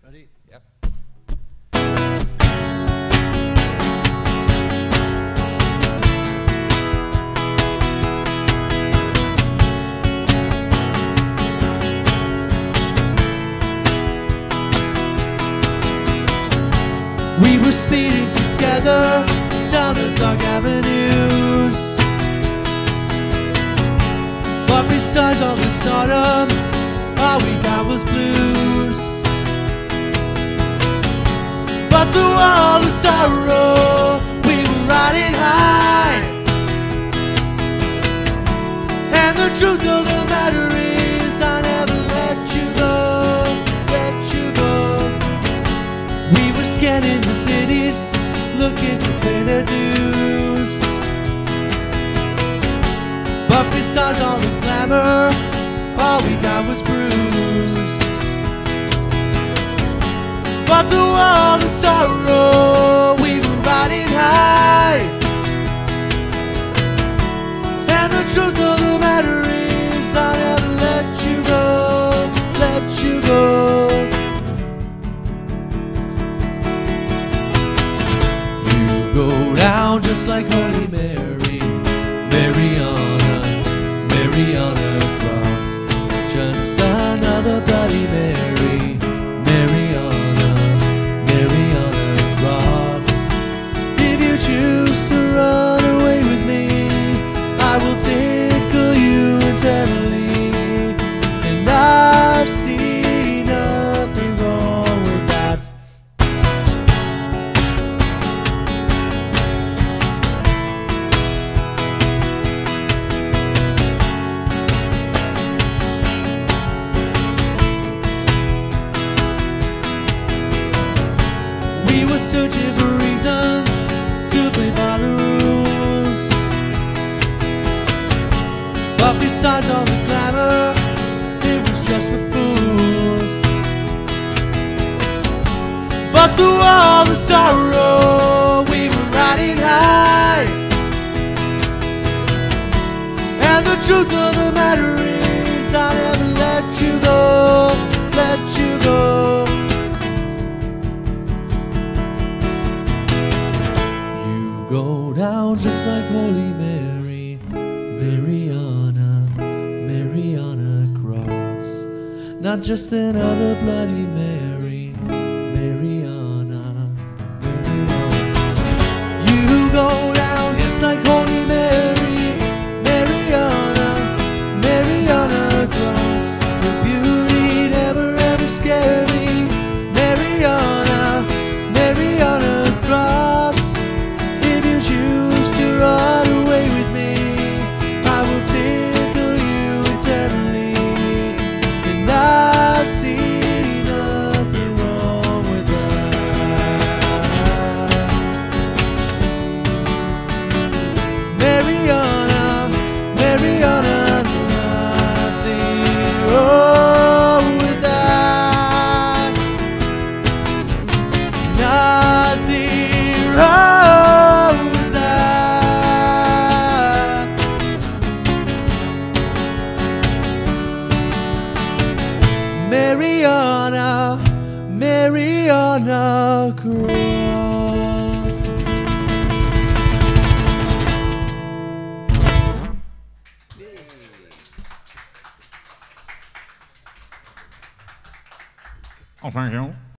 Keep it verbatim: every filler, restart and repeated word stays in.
Ready? Yep. We were speeding together down the dark avenues, but besides all the stardom, all we got was blues. But through all the sorrow, we were riding high, and the truth of the matter is I never let you go, let you go. We were scanning the cities, looking to pay their dues, but besides all the glamour, all we got was bruise. But through all the sorrow, we were riding high, and the truth of the matter is I never let you go, let you go. You go down just like Holy Mary, Mariana, Mariana Cross, just another Bloody Mary, Mariana, Mariana Cross. If you choose to run away with me, I will tickle you intently, and I see nothing wrong with that. We were searching for reasons to play by the rules, but besides all the glamour, it was just for fools. But through all the sorrow, we were riding high, and the truth of the matter is I never let you go, let you go. Go down just like Holy Mary, Mariana, Mariana Cross, not just another Bloody Mary, Mariana, Mariana. You go down just like Holy Mary, Mariana, Mariana Cross. Your beauty never ever scared me, Mariana, Mariana Cross. Choose to run away with me, I will tickle you intently, and I see nothing wrong with that. Mariana, Mariana, nothing wrong with that. Nothing wrong. Mariana, Mariana Cross. Oh, thank you.